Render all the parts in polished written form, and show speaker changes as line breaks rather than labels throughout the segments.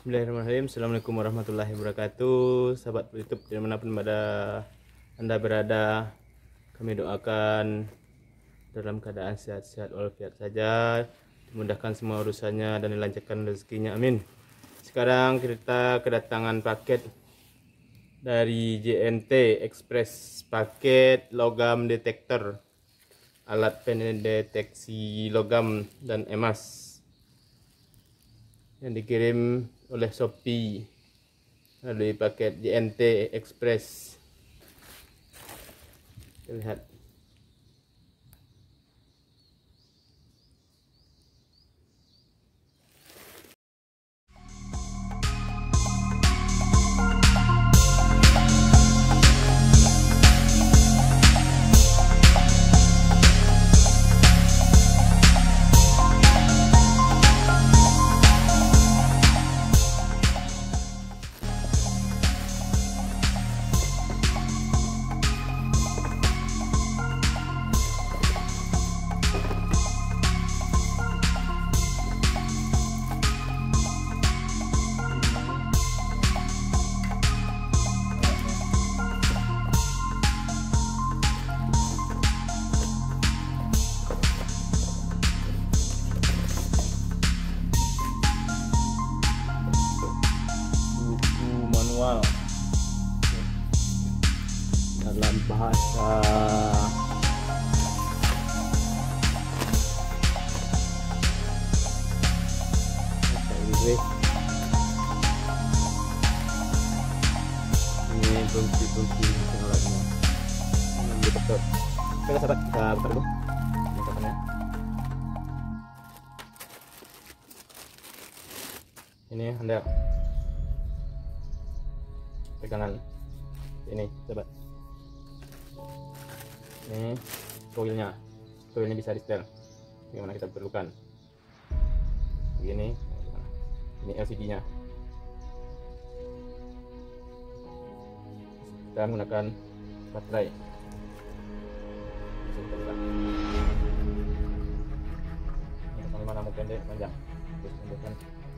Bismillahirrahmanirrahim. Assalamualaikum warahmatullahi wabarakatuh. Sahabat YouTube dimanapun Anda berada, kami doakan dalam keadaan sehat-sehat walafiat saja, dimudahkan semua urusannya dan dilancarkan rezekinya, amin. Sekarang kita kedatangan paket dari JNT Express, paket logam detektor, alat pendeteksi logam dan emas yang dikirim oleh Shopee melalui paket JNT Express. Kita lihat. Manual dalam bahasa Inggris. Ini fungsi-fungsi alatnya. Ini betul. Oke sahabat, kita buka dulu perlengkapannya. Ini Anda pegangan ini sahabat, ini koilnya bisa di setel bagaimana kita perlukan begini. Ini LCD nya, kita menggunakan baterai. Ini mana mau pendek panjang, terus pendekkan.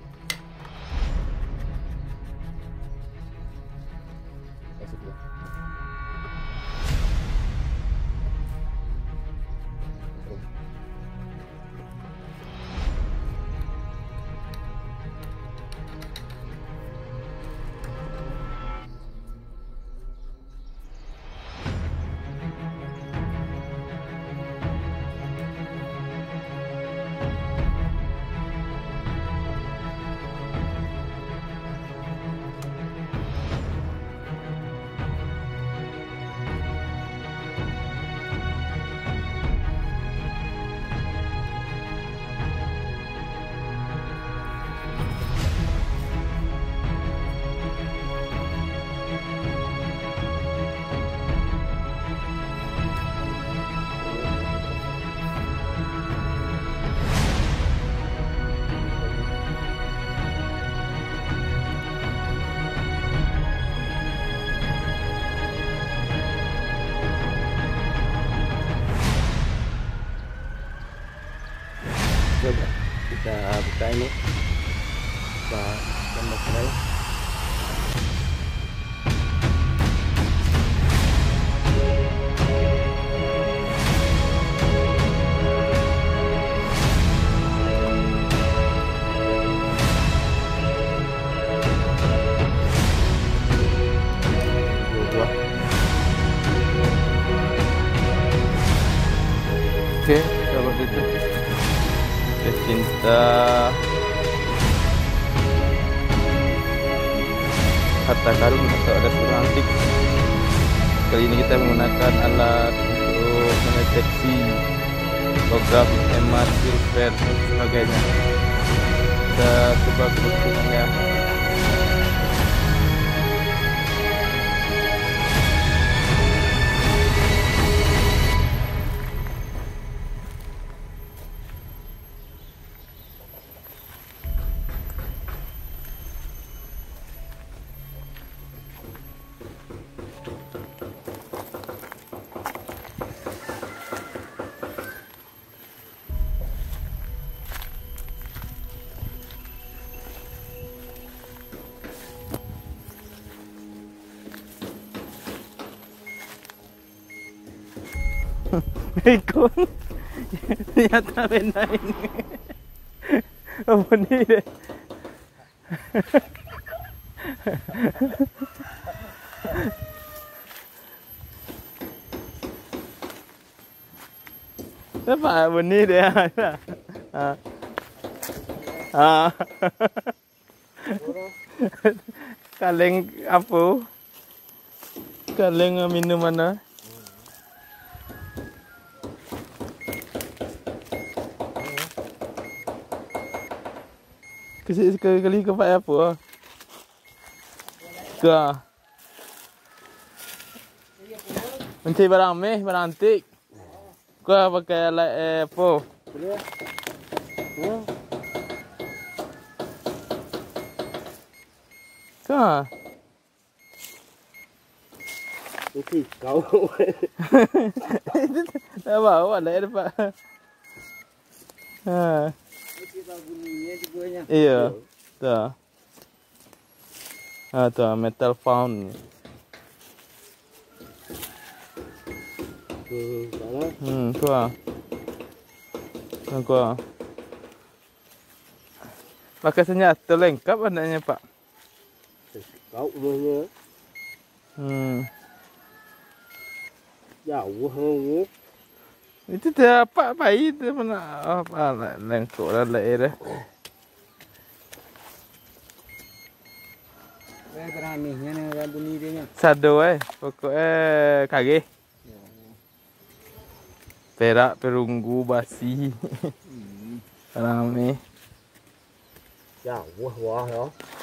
Coba kita buka ini, kita baterai. Oke, kalau gitu cinta harta karun atau ada sebuah antik. Kali ini kita menggunakan alat untuk mendeteksi logam, emas, silver dan sebagainya. Kita coba keberuntungannya. Ikut. Ternyata benda ini. Apa ni deh? Apa bunyi dia? Kaleng apa? Kaleng minum mana? Sekali kau pakai apa? Ke? Mencari barang meh, barang antik. Kau pakai apa? Kau?
Okey, kau.
Tak bawa lah dapat. Ha. Iya. Tu. Ha tu metal found. Tu ah. Aku. Pakai senjata lengkap anaknya, Pak.
Kau umurnya. Jauh.
Itu dapat bayi tu mana apa lengkap dah dah.
Beraninya ni bunyi dia.
Sado pokoknya kage. Perak perunggu basi. Rame.
Jauh wah ya.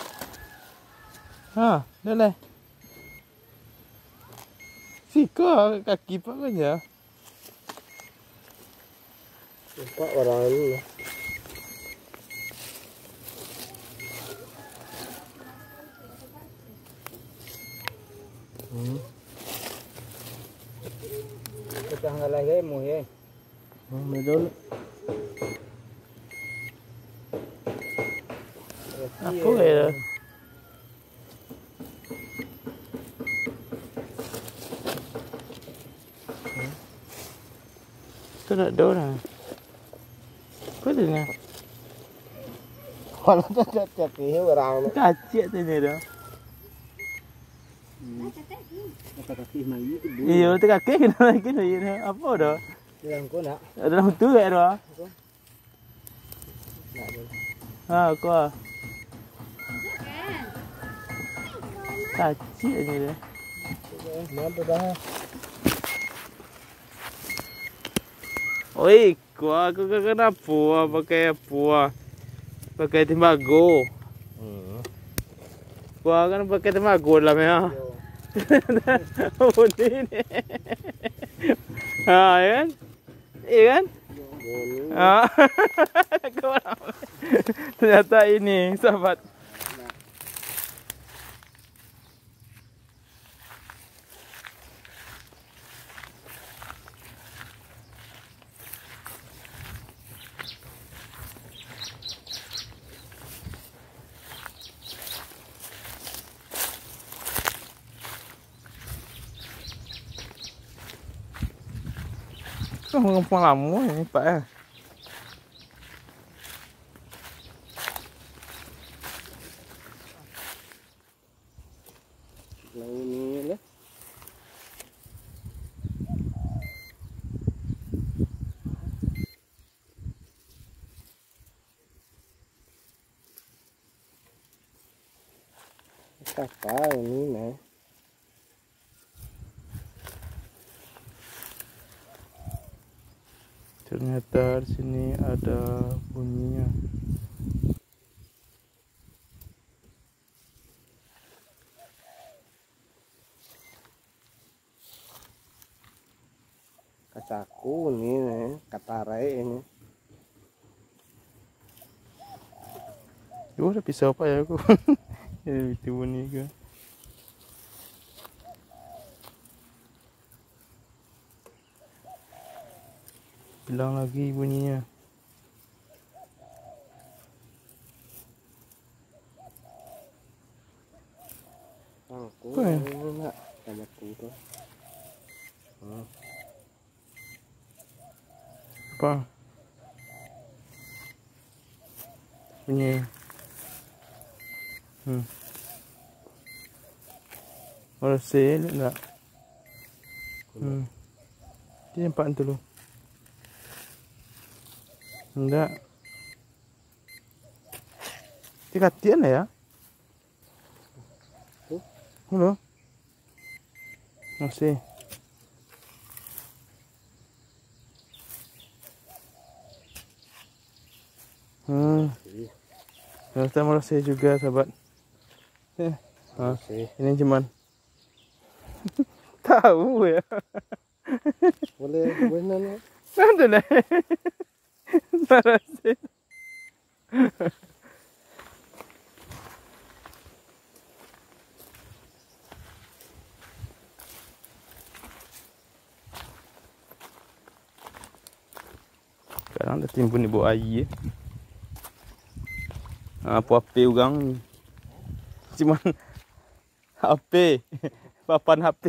Ha, dah lah. Sika kaki pak aja.
Nampak orang ni. Kita hanggal lagi mu ye.
Betul. Apa ya? Tu nak do dah. Apa dia ni?
Kalau tak cakap orang.
Kacik tu ni dah.
Kaki mai tu.
Iya, tu kaki kena lagi ni. Apa dah?
Yang kau nak?
Ada tu ke dah? Ha, kau. Kacik ni dia.
Nampak dah.
Oi, aku kenapa pakai apa? Pakai tembago. Gua kan pakai tembago lah memang. Oh ni. Ha, kan? Kan? Ha. Ternyata ini sahabat. Ngempang lama ni Pak eh.
Lalu ni lah. Apa ini nah?
Ternyata di sini ada bunyinya.
Kacaku ni, katarai ini.
Dua dah pisau apa ya aku? Itu bunyi ke? Hilang lagi bunyinya.
Aku
apa ya?
Nak sama aku tu.
Apa? Bunyi. Bersih enggak? Dia nampak tu lu. Enggak. Dia katian lah ya. Halo. Masih. Kita merasa juga sahabat. Ini cuman tahu ya.
Boleh benar ya.
Ada lah. Merasa. Sekarang dah timbun di bawah air. Apa-apa orang ni. Cuman HP. Papan HP.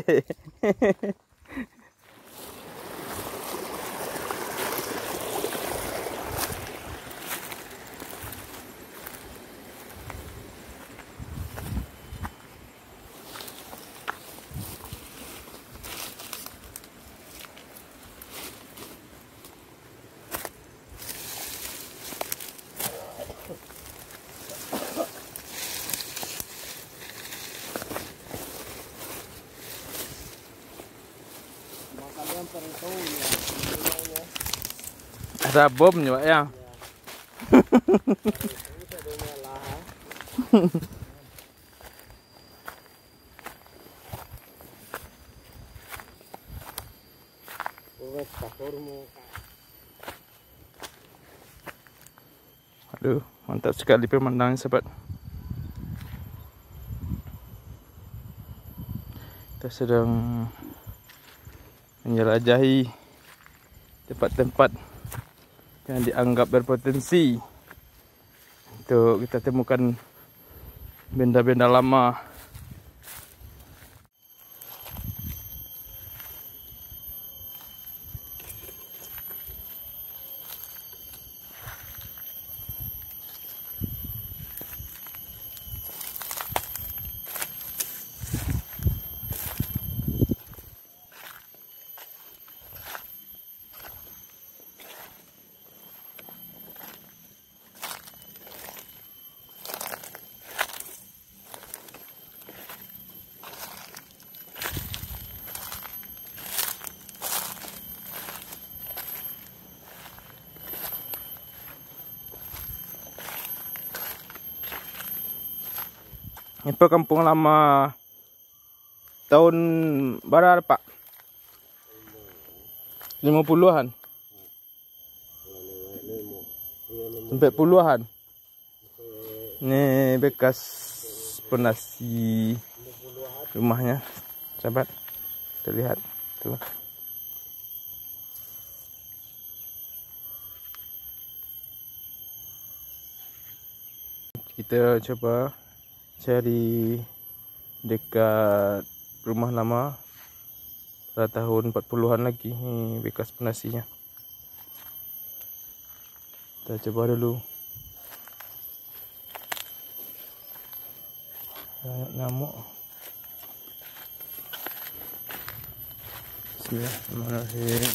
Ada bomnya Pak ya. Aduh, mantap sekali pemandangan sahabat. Kita sedang menjelajahi tempat-tempat yang dianggap berpotensi untuk kita temukan benda-benda lama. Ini kampung lama tahun berapa Pak? 50-an? Sampai puluhan? Ini bekas penasi rumahnya sahabat. Kita lihat tuh. Kita coba cari dekat rumah lama pada tahun 40-an lagi. Ini bekas penasinya. Kita coba dulu. Banyak nyamuk. Bismillahirrahmanirrahim.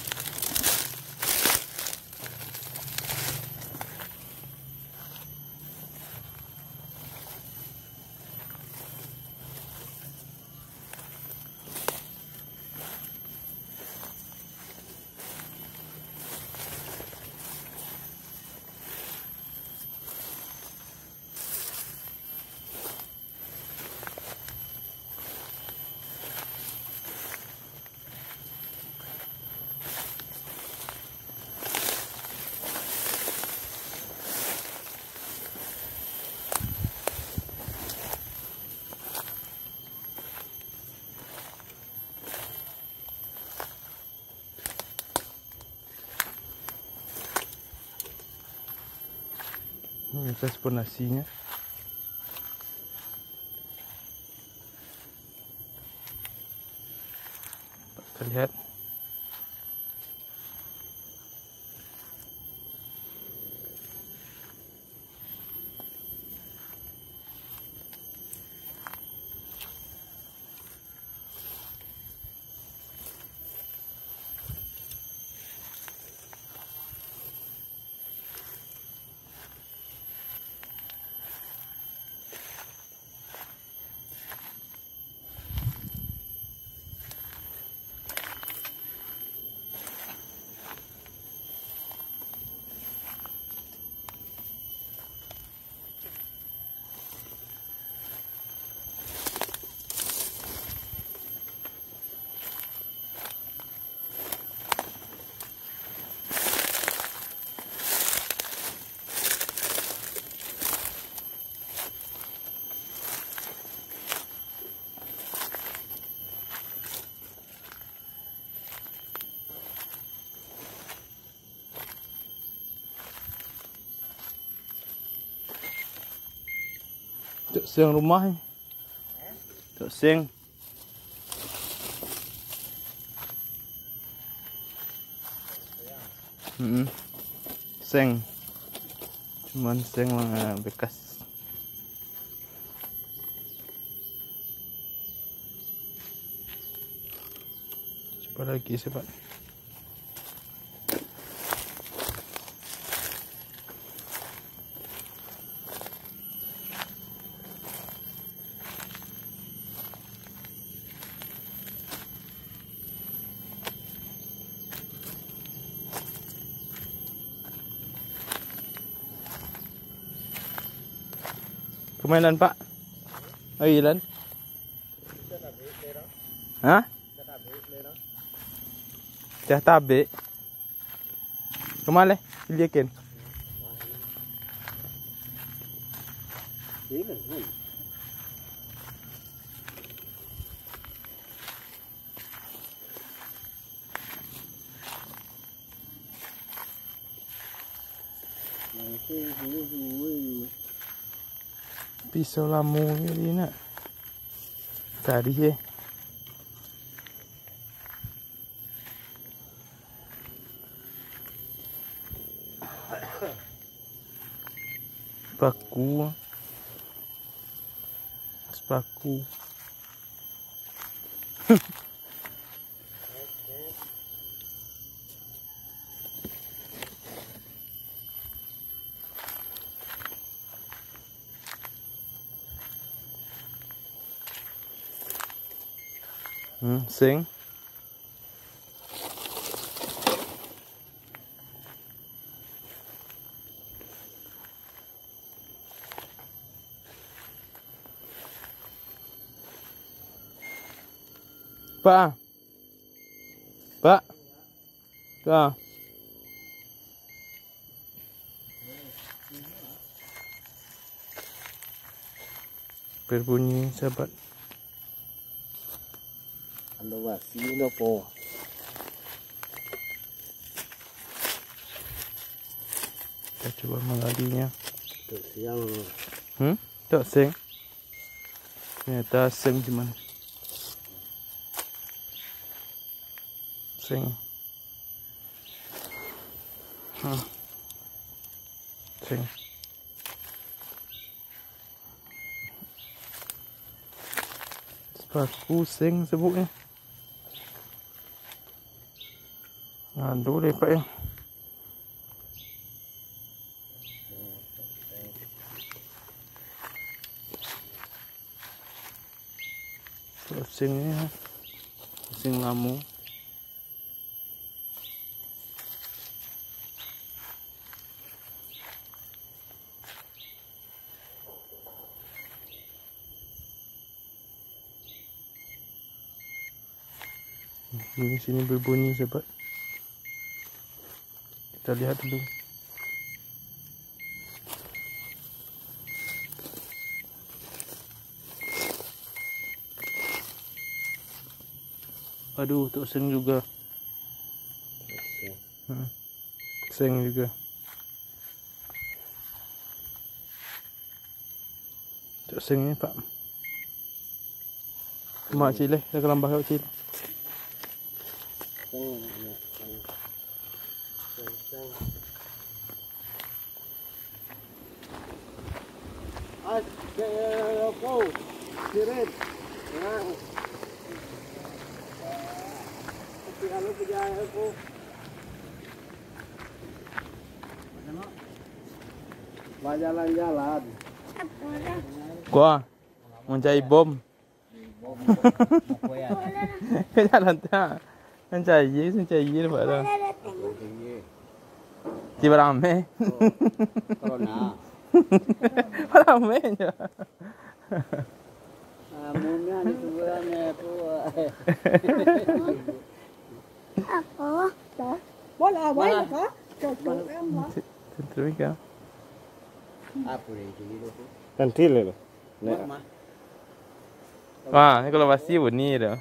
Ini bekas penasinya. Kita lihat. Tok seng rumah ni. Tok seng. Seng. Cuman seng lah bekas. Coba lagi sebab kemainan Pak? Oh iya Lan? Hah? Dah tabik. Kemana? Liakin. Pisau lamu ni nak. Tadi je. Sepaku. Sepaku. Sing. Pak. Pak. Pak. Berbunyi sahabat.
Anda wasi ni apa?
Kita coba mengalinya.
Tok siang.
Tak seng. Ternyata seng cuman. Seng. Seng. Sepaku seng sebutnya. Aduh lepak ya. Seng ni, seng lamu. Di sini berbunyi sahabat. Kita lihat dulu. Aduh, tok seng juga. Seng juga. Tok seng ni Pak. Mak cile, dah kelambah kau cile.
Aku sirit. Kalau kerja aku. Jalan-jalan.
Gua mencari bom. Cái jalan tak. Mencari lepas tu. Tiba ramai.
Corona.
Ramai je.
Muna ni tuan aku.
Apa? Bola awal apa? Cokok em hả?
Terus kan.
Apa ni tu?
Kantil le.
Wah, ni kalau pasti bunyi dah.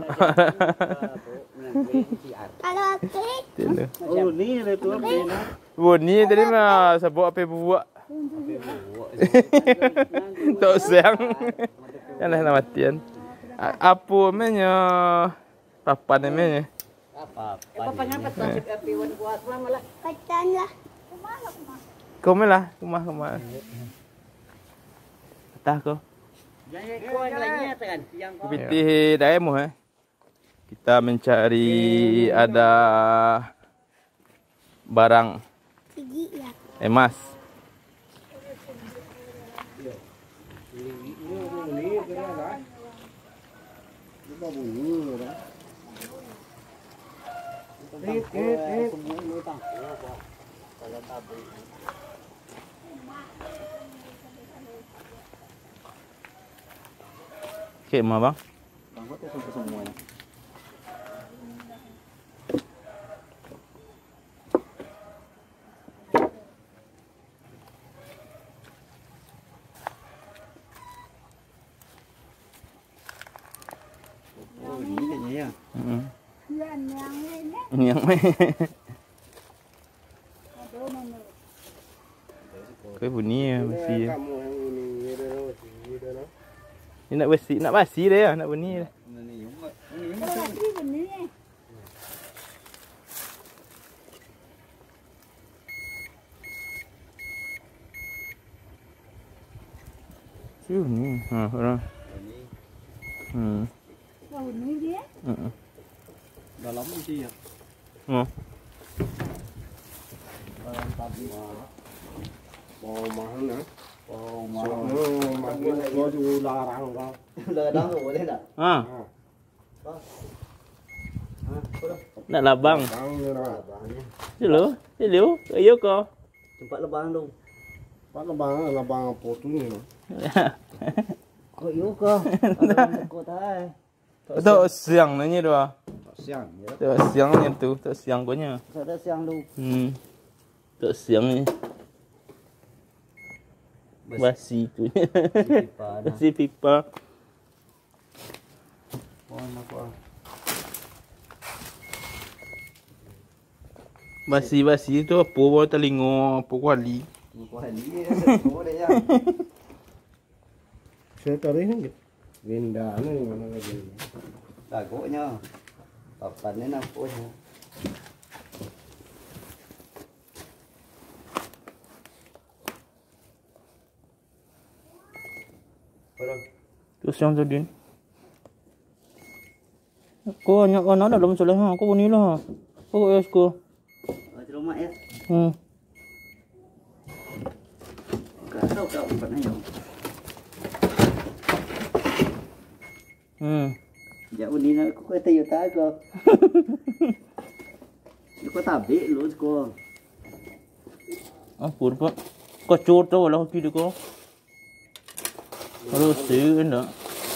Kalau aku
Oh ni le tu apa ni?
Bunyi tadi mah sebab apa buat. Tak siang. Janganlah namatian. Apa namanya? Papan namanya?
Apa?
Papanya betul si api wan buat malah. Kacang lah.
Kau malah, rumah. Atas kau.
Jangan kau lainnya kan yang kau.
Pitih dayemu Kita mencari ada barang
Gigi ya.
emas. Okey, mah bang.
Semuanya. Oh, ini kayaknya ya.
Yang ini.
Yang mai. Kau bunyi ya besi. Ni nak basi dia ya, nak bunyi dia.
Lagi benih.
Ni. Orang.
Tahu ni dia.
Dah lama sih ya.
Mau mahal ya?
Oh,
Mahal kau juga larang kau.
Ladang tu boleh tak?
Nak labang.
Larang ni lah, banyak.
Hello. Ayo kau.
Tempat lebang tu.
Pak labang apa tu ni?
Kau yuk kau. Ada kau tak?
Tak siang nanya doa.
Siang ya.
Tak siangnya tu, tak siang kau nya.
Ada siang tu.
Tak siang ni. Basi tu. Basi pipa.
Oh, nak
Basi tu apa bawa telinga, apa kuali.
Kau ni boleh ya.
Saya tarik ni. Winda ni mana lagi?
Takutnya. Papan ni nak pun.
Tu siang tadi. Kau hanya kau nak dalam solat ha, kau ni lah. Kau es kau.
Di rumah ya. Kau tahu papan ni. Ya ini nak kau kata yo tak kau. Kau tabi lu kau.
Apa pak? Kau cur tu lah kau kau. Harus sih enggak.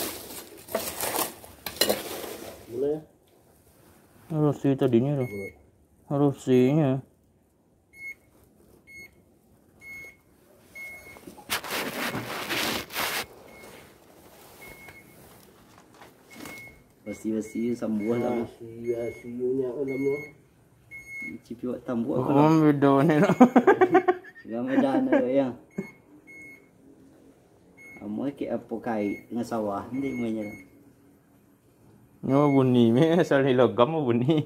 Boleh?
Harus sih tadinya tu. Harus sihnya.
Basi sambuh lah.
Basi-basinya dalam tu.
Cipi buat tambuk
Kau beda ni lah.
Yang medan tu ya. Amoy ke apa kai dengan sawah ni mainnya.
Nyo bunyi me asal ni logam bunyi.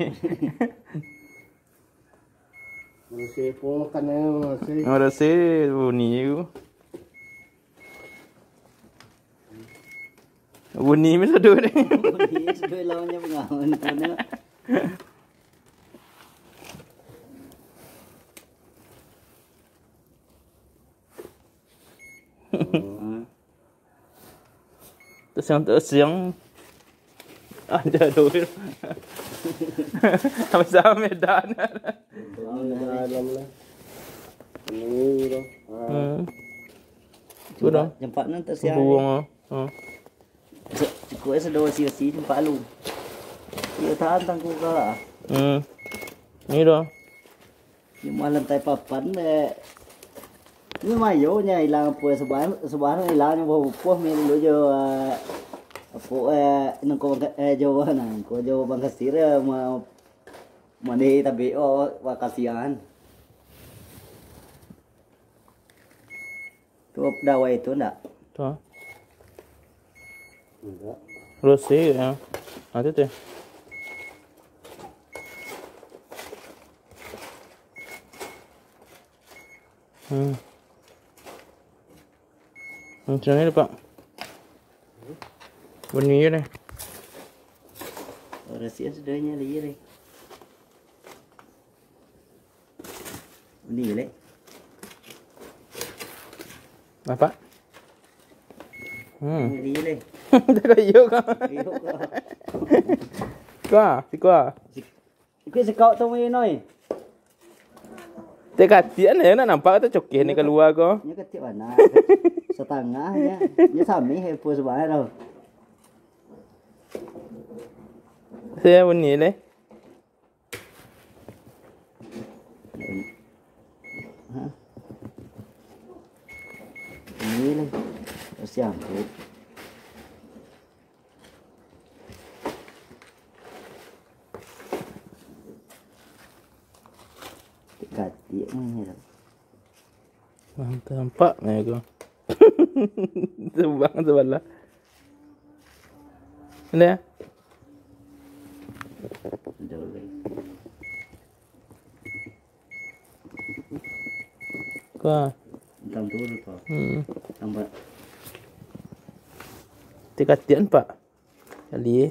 Masih pun kan masih.
Ora se bunyi tu. Bunyi me sadu ni.
Ni sudah lawannya pengawan tu.
Tersiang ada duit. Sama Medan.
Dalam lah. Ini tu.
Sudah.
Jempat nan tersiang.
Buang.
Kau sedang si jempat lu. Dia tahan tangku kau lah.
Ni dah.
Ni malam tai papan ni mayo nya hilang apa sebarang hilang apa mi lu jo apa nang ko Jawa nang ko Jawa Bang Kasir mani tabi wakasian Tuh dawai itu enggak?
Tuh.
Enggak.
Rose ya. Nanti tuh. Macam ni Pak. Bunyi ni.
Rahasia sudahnya lagi ni. Ini le.
Apa?
Ini le.
Tak kayu kau.
Ayo kau.
Kau, si kau.
Kau sekau tu mai noi.
Tekatian ya nak nampak tu cokeh ni keluar kau.
Nya kecil mana? Setengahnya. Nya sami hepo sebanyak tau.
Saya bunyi le.
Ini le. Siang tu. Kati ni tau.
Nampak ni kau. Terbang sebelah. Ni ya.
Jauh lagi.
Kau.
Tang tu tu. Tambah
Tekatian Pak. Kali.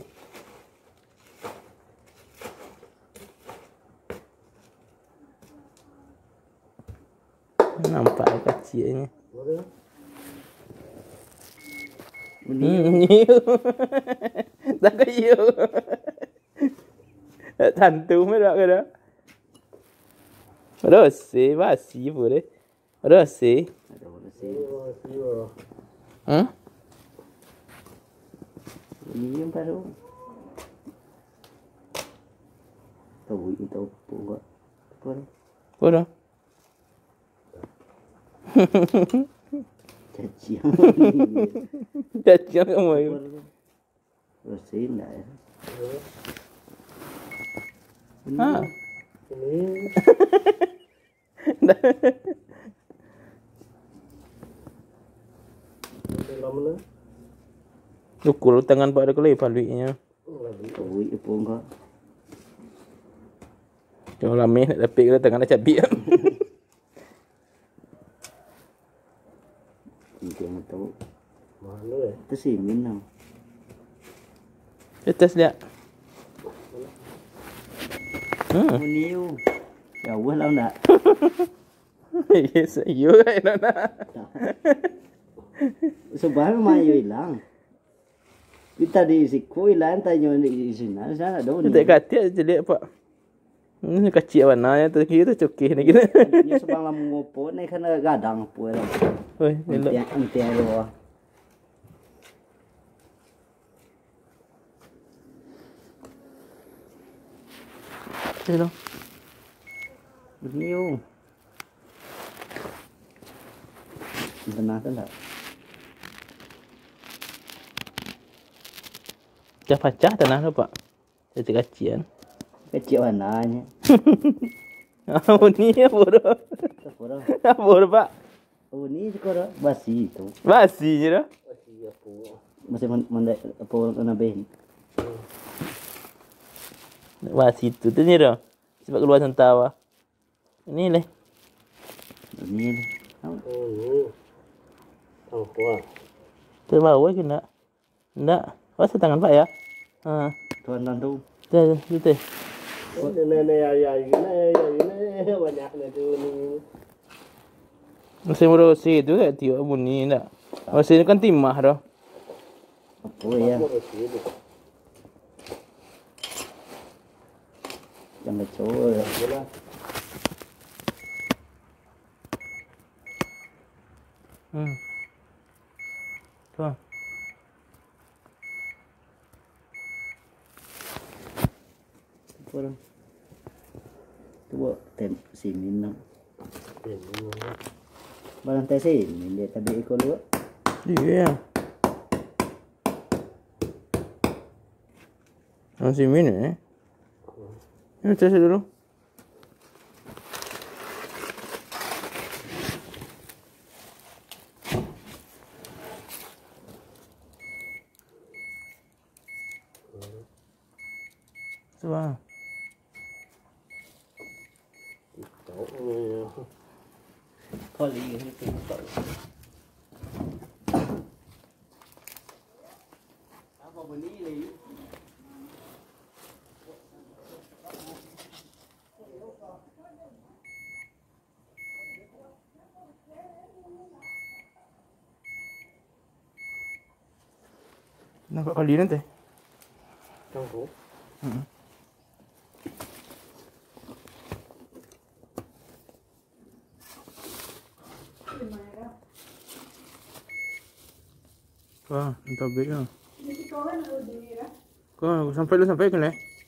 Nampak kecilnya. Ni. Tak kayu. Tantu merah ke dah. Rose, basi boleh. Rose.
ada rasa. Ini yang baru. Tahu itu pun kau.
Bodoh.
Caci.
Caci kamu itu.
Rasa indah ya.
Ha.
Ini. Dalam mana?
Lukul tangan Pak ada kelai paluinya.
Tahu itu pun kau.
Jangan lama nak dapat ke tangan dah cabik.
Dia mau tahu.
Mana
Itu sih minum.
Atas lihat.
Meniu. Ya Allah lah nak.
Yes, you nak.
Sebab mayu hilang. Kita di siku hilang tanya di sana ada ni.
Tak kata je lihat Pak. Ini kecil warna yang tu kira tu cokeh ni kita.
Ni sebab lama ngopo ni kan gadang apa dah.
Oi, elok.
Nanti ayo.
Elok.
Meniu. Benar tak?
Pecah tanah tu Pak. Kecil-kecilan.
Kecil warnanya.
Oh ni bodoh.
Apa?
Bodoh Pak.
Oh ni sekarang basi tu.
Basi je dah.
Masih mandai apa nabe.
Basi tu ni dah. Sebab keluar sentawa. Ini leh.
Ni.
Oh. Oh, wah.
Terbawa ke nak? Tak. Rasa tangan Pak ya? Ha.
Tuan tu.
Betul.
Ini banyak ni tu ni.
Mesin merosi tu kat tiup bunyi tak? Mesin ni kan timah dah.
Apa ya? Jangan coba.
Tu.
Kurang. Coba sini nak. Barang tes sini dia tadi ikut dua.
Dia. Masih minum eh? Ini tes dulu. tu bang.
Cậu có lý như thế cậu. Apa beni ni?
Nampak kali nanti.
Trong hố.
Wah, entah baik lah. Kau sampai ke ni?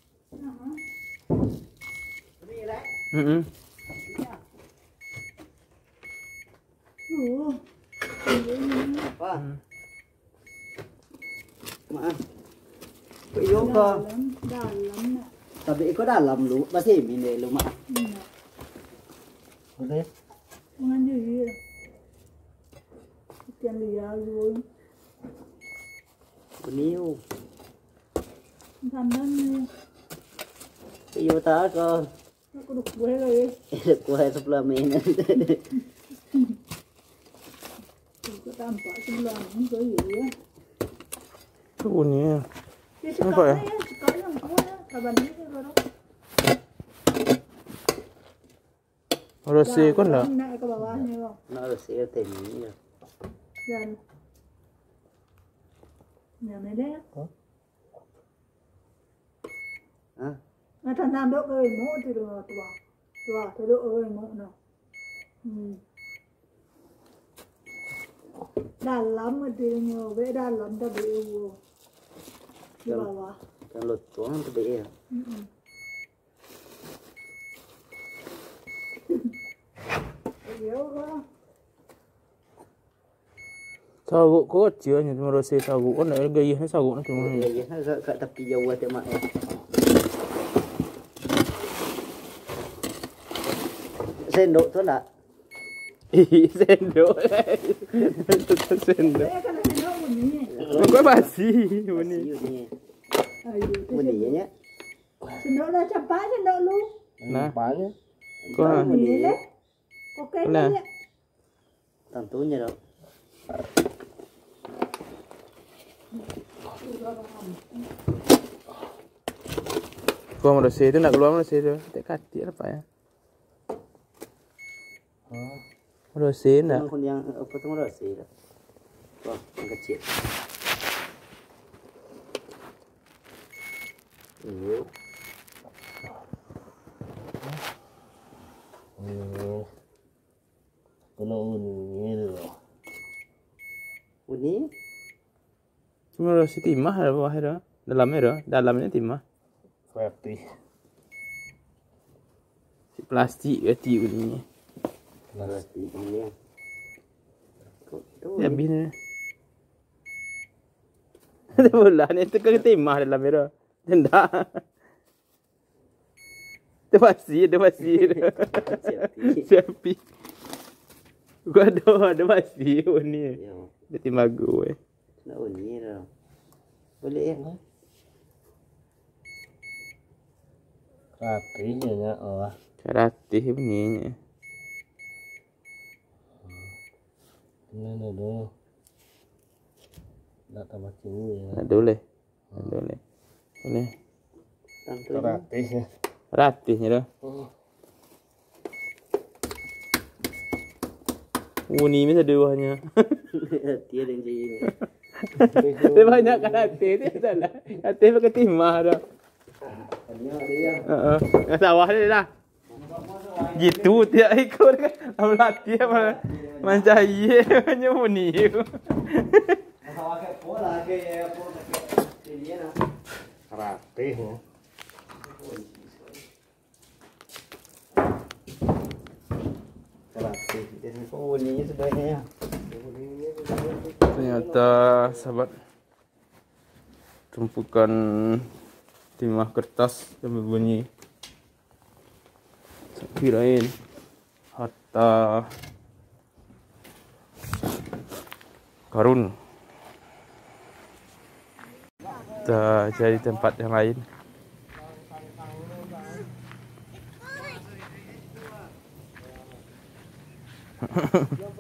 Apa? Maaf. Iyo ko. Tapi ko dalam lu, masih mini lu mak.
Boleh?
Ngan gì tiền lìa rồi
Beniu.
thành nên
Iyo ta ko.
nó có đục quê rồi
Ko hai suplemen.
có tam quả trong lòng không có gì á
Tu ni.
cái sự có đấy có lòng của cả bạn ấy cái đó
Rosé kan dah.
nãy các bà nghe không
Nó là sẽ tìm như
dần nhà này đấy
hả?
mà thằng nam độ ơi mộ thì được tua thì độ ơi mộ nào đàn lắm mà thì nhiều vẽ đàn lắm ta bị yêu chứ bà
Trong lụt tuấn nó bị
yếu quá
Sao gỗ có chứa như mà rosé sao gỗ này gây hết sao gỗ nó cuma.
Vậy nó sợ tập kỳ dầu qua mà sen độ thôi là
Sendok. Sendok.
vẽ cái này nó một nhỉ
Kau basi ni.
Mình đi nhé.
xin độ là chập phá xin độ luôn
Nah,
Bán nhé.
kau
Mình
Gì
đi
đấy có cái
Nè.
đấy
thằng túi như đâu.
kau rosé tu nak keluar rosé tu. Tak kati apa ya? Rosé nak.
Con yang potong rasi dah. Wah, yang kecil. Iya.
Kena uni tu.
Uni
Cuma rosé timah ada bawah ada. Dalamnya timah.
Rapih.
Si plastik kati ni.
rasi ini.
Ya bin. Ada bola ni tu kan timah dalam dia. Tenda. Tu basi. Siapi. Gua ada basi ni.
Ya,
Dia timah gue.
nak uni dah. Boleh ya?
Rapihnya ya. Oh.
Karatih bunyinya.
Ini dulu. Nak tambah sini ya.
Boleh.
Tante.
Rapih ya.
Ratihnya dah. Uni ni ada buahnya.
Dia yang jadi.
Dia banyak karatih tu salah. Karatih pakai timah dah. Yang sawah dia dah. Gitu tiap ikut kan. Latih apa. Mencari hanya uni.
Rapih ya.
Uni sebenarnya.
Ternyata sahabat tumpukan timah kertas yang berbunyi. Saya kirain harta karun. Kita cari tempat yang lain.
Yang